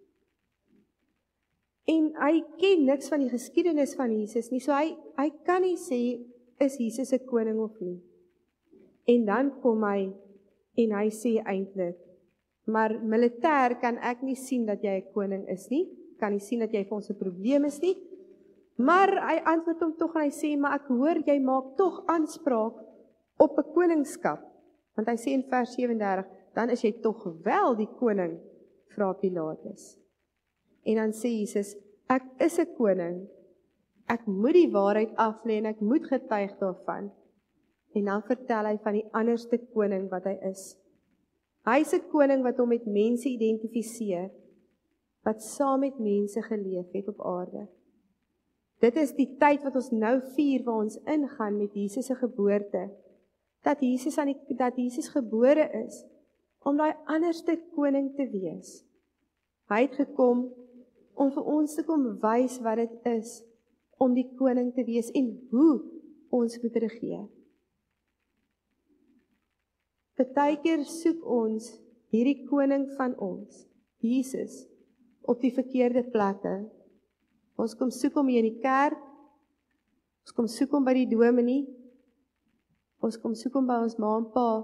en hy ken niks van die geskiedenis van Jesus nie, so hy, hy kan nie sê, is Jesus 'n koning of nie. En dan kom hy, en hy sê eintlik, maar militêr kan ek nie sien dat jy 'n koning is nie, kan nie sien dat jy vir ons 'n probleem is nie, maar hy antwoord hom tog en hy sê, maar ek hoor jy maak tog aanspraak op 'n koningskap, want hy sê in vers vyf ses dertig, dan is jy tog wel die koning, vra Pilatus. En dan sê Jesus, ek is 'n koning, ek moet die waarheid aflê en ek moet getuig daarvan. En dan vertel hy van die anderste koning wat hy is. Hy is 'n koning wat hom met mense identifiseer, wat saam met mense geleef het op aarde. Dit is die tyd wat ons nou vier, waar ons ingaan met Jesus se geboorte, dat Jesus, aan die, dat Jesus gebore is, om daai anderste koning te wees. Hy het gekom om vir ons te kom wys wat dit is, om die koning te wees, en hoe ons moet regeer. Partykeer soek ons hierdie koning van ons, Jesus, op die verkeerde plekke. Ons kom soek hom hier in die kerk, ons kom soek hom by die dominee, ons kom soek hom by ons ma en pa.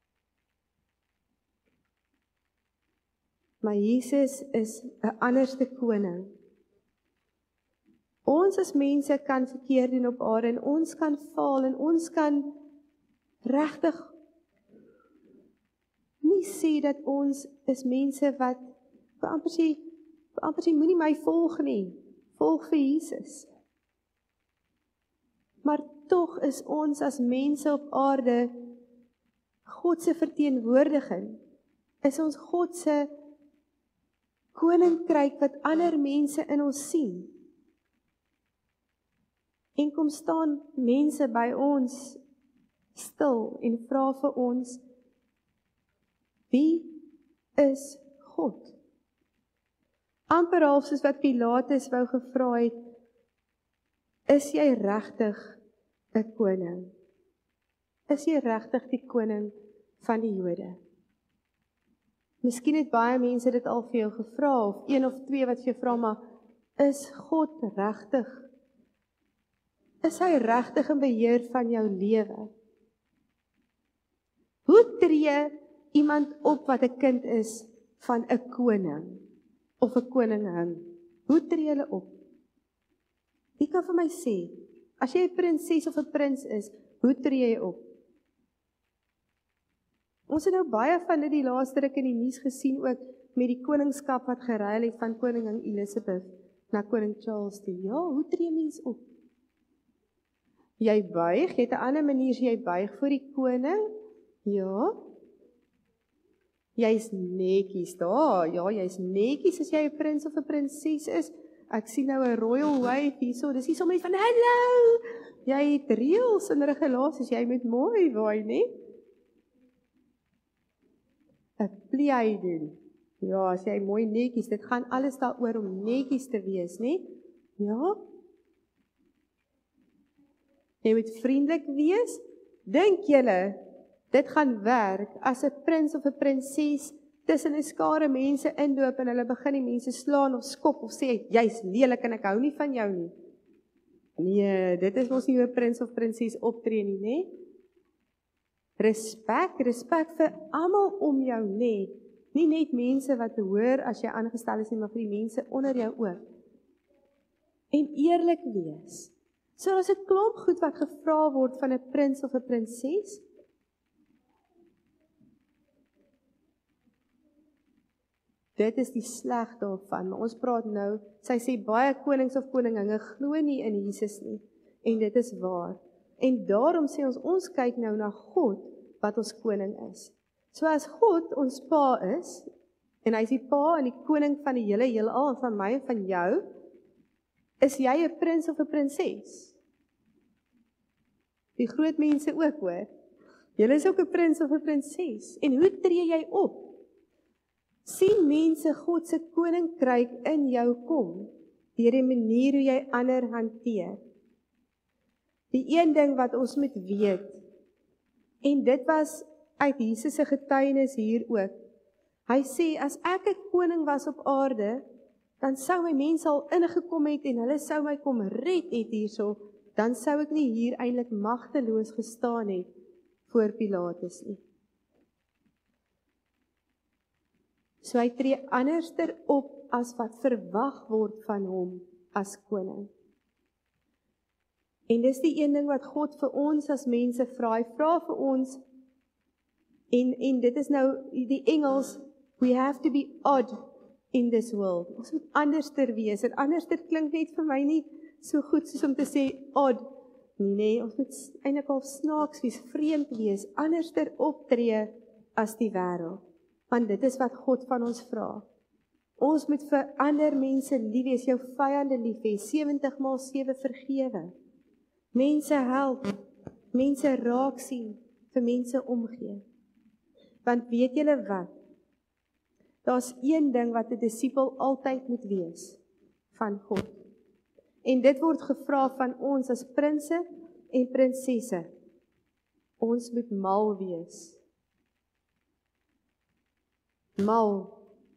Maar Jesus is 'n anderste koning. Ons as mense kan verkeerd doen op aarde, en ons kan faal, en ons kan regtig nie sê dat ons is mense wat, vir amper sê, vir amper sê, moenie my volg nie, volg vir Jesus. Maar tog is ons as mense op aarde, God se verteenwoordiging, is ons God se koninkryk wat ander mense in ons sien. En kom staan mense by ons stil en vra vir ons, wie is God? Amper half soos wat Pilatus wou gevra het, is jy regtig 'n koning? Is jy regtig die koning van die Jode? Miskien het baie mense dit al vir jou gevra, of een of twee wat vir jou vra, maar is God regtig? Is hy regtig in beheer van jou lewe? Hoe tree iemand op wat 'n kind is van 'n koning of 'n koningin Hoe tree hulle op? Wie kan vir my sê, as jy 'n prinses of 'n prins is, hoe tree jy op? Ons het nou baie van dit die laaste ruk in die nuus gesien ook met die koningskap wat geruil het van koningin Elizabeth na koning Charles toe. Ja, hoe tree mens op? Jy buig, jy het 'n ander manier as jy buig voor die koning. Ja. Jy's netjies daar. Ja, jy's netjies as jy 'n prins of 'n prinses is. Ek sien nou 'n royal wife hierso. Dis nie sommer van hallo. Jy het reëls en regulasies. Jy moet mooi waai, né? 'n Plei doen. Ja, as jy mooi netjies, dit gaan alles daaroor om netjies te wees, né? Ja. Jy moet vriendelik wees. Dink julle, dit gaan werk as 'n prins of 'n prinses tussen 'n skare mense inloop en hulle begin die mense slaan of skop of sê, jy's lelik en ek hou nie van jou nie. Nee, dit is mos nie hoe 'n prins of prinses optree nie, né? Respek, respek vir almal om jou, né? Nie net mense wat te hoor as jy aangestel is nie, maar vir die mense onder jou ook. En eerlik wees. So as 'n klomp goed wat gevra word van 'n prins of 'n prinses, dit is die sleg daarvan, maar ons praat nou, sy sê baie konings of koninginne glo nie in Jesus nie, en dit is waar. En daarom sê ons, ons kyk nou na God, wat ons koning is. So as God ons pa is, en hy is die pa en die koning van die hele heelal, en van my en van jou, is jy 'n prins of 'n prinses? Die groot mense ook hoor, jy is ook 'n prins of 'n prinses, en hoe tree jy op? Sien mense God se koninkryk in jou kom, deur die manier hoe jy ander hanteer. Die een ding wat ons moet weet, en dit was uit Jesus se getuienis hier ook, hy sê, as ek 'n koning was op aarde, dan sou my mense al ingekom het, en hulle sou my kom red het hierso, dan sou ek nie hier eintlik magteloos gestaan het, voor Pilatus nie. So hy tree anderster op as wat verwag word van hom as koning. En dis die een ding wat God vir ons as mense vra. Hy vra vir ons, en, en dit is nou die Engels, we have to be odd in this world. Ons moet anderster wees, en anderster klink net vir my nie so goed soos om te sê odd. Nee, nee, ons moet eintlik al snaaks wees, vreemd wees, anderster optree as die wêreld. Want dit is wat God van ons vra. Ons moet vir ander mense lief wees, jou vyande lief hê, sewentig maal sewe vergewe. Mense help, mense raak sien, vir mense omgee. Want weet julle wat? Daar's een ding wat 'n disipel altyd moet wees, van God. En dit word gevra van ons as prinse en prinsesse. Ons moet mal wees. Mal.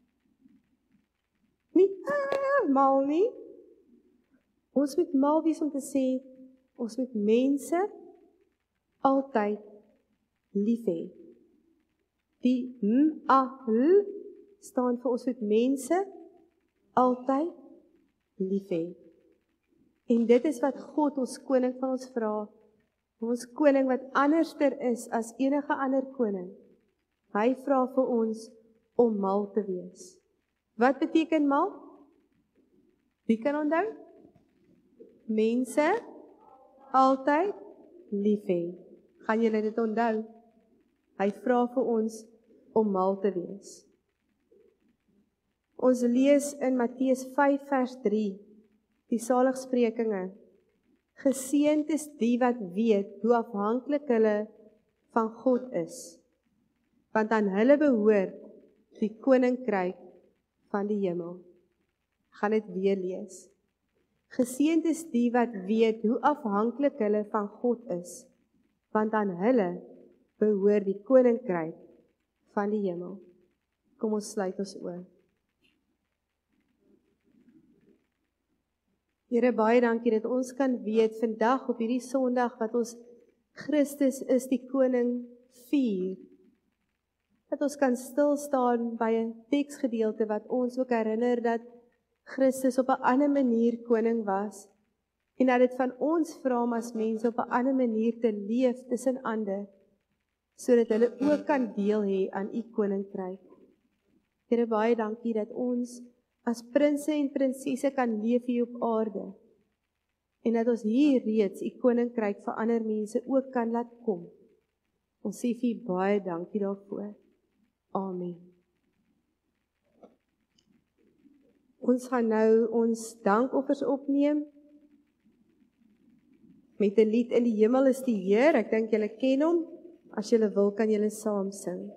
Nie ah, mal nie. Ons moet mal wees om te sê, ons moet mense altyd lief hê. Die m-a-l staan vir ons moet mense altyd lief hê. En dit is wat God, ons koning van ons vra, ons koning wat anderster is as enige ander koning. Hy vra vir ons om mal te wees. Wat beteken mal? Wie kan onthou? Mense altyd lief hê. Gaan julle dit onthou? Hy vra vir ons om mal te wees. Ons lees in Matteus vyf vers drie, die saligsprekinge. Geseënd is die wat weet hoe afhanklik hulle van God is, want aan hulle behoort die koninkryk van die hemel. Gaan dit weer lees. Geseënd is die wat weet hoe afhanklik hulle van God is, want aan hulle behoort die koninkryk van die hemel. Kom ons sluit ons oë. Here, baie dankie dat ons kan weet vandag op hierdie Sondag wat ons Christus is die koning vier. Dat ons kan stil staan by 'n teksgedeelte wat ons ook herinner dat Christus op 'n ander manier koning was en dat dit van ons vra om as mense op 'n ander manier te leef tussen ander, sodat hulle ook kan deel hê aan u koninkryk. Here, baie dankie dat ons as prinse en prinsesse kan leef hier op aarde en dat ons hier reeds u koninkryk vir ander mense ook kan laat kom. Ons sê vir u baie dankie daarvoor. Amen. Ons gaan nou ons dankoffers opneem met 'n lied In die hemel is die Heer. Ek dink julle ken hom. As julle wil, kan julle saam sing.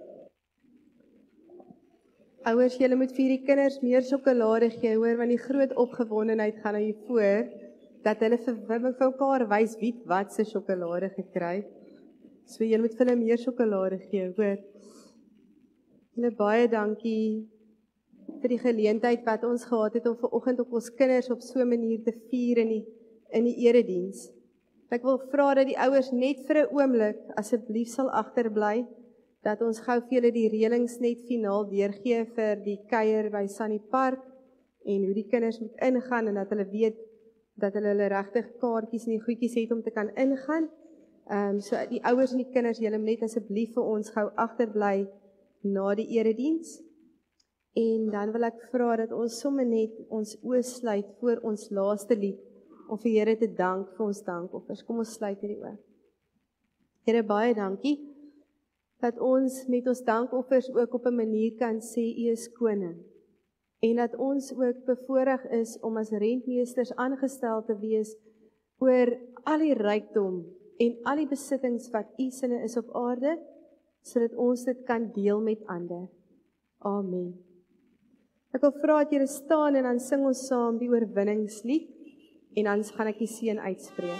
Ouers, julle moet vir die kinders meer sjokolade gee, hoor, want die groot opgewondenheid gaan nou hier voor, dat hulle vir, vir mekaar wys wie wat se sjokolade gekry het. So julle moet vir hulle meer sjokolade gee, hoor. Julle baie dankie vir die geleentheid wat ons gehad het om vanoggend op ons kinders op so 'n manier te vier in die, in die erediens. Ek wil vra dat die ouers net vir 'n oomblik asseblief sal agterbly, dat ons gou vir julle die reëlings net finaal deurgee vir die kuier by Sunny Park en hoe die kinders moet ingaan en dat hulle weet dat hulle hulle regtig kaartjies en die goedjies het om te kan ingaan. Ehm um, so die ouers en die kinders, julle moet net asseblief vir ons gou agterbly na die erediens. En dan wil ek vra dat ons sommer net ons oë sluit voor ons laaste lied om vir Here te dank vir ons dankoffers. Kom ons sluit hierdie oë. Here, baie dankie dat ons met ons dankoffers ook op 'n manier kan sê U is koning. En dat ons ook bevoorreg is om as rentmeesters aangestel te wees oor al die rykdom en al die besittings wat U sinne is op aarde, sodat ons dit kan deel met ander. Amen. Ek wil vra dat julle staan en dan sing ons saam die oorwinningslied en dan gaan ek die seën uitspreek.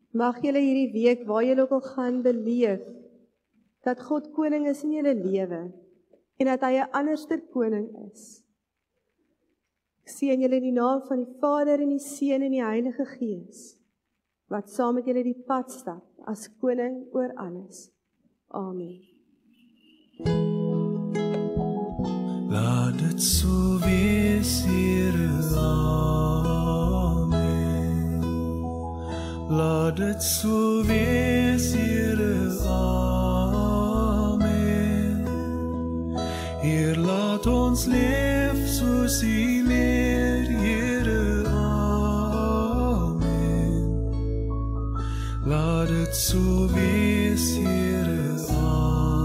Mag julle hierdie week, waar julle ook al gaan, beleef, dat God koning is in julle lewe, en dat hy 'n anderster koning is. Ek seën julle in die naam van die Vader en die Seun en die Heilige Gees, wat saam met julle die pad stap, as koning oor alles. Amen. Laat dit so wees, Here, amen. Laat dit so wees, Here, amen. Heer, laat ons leef soos U leer, Here, amen. Laat dit so wees, Here, amen.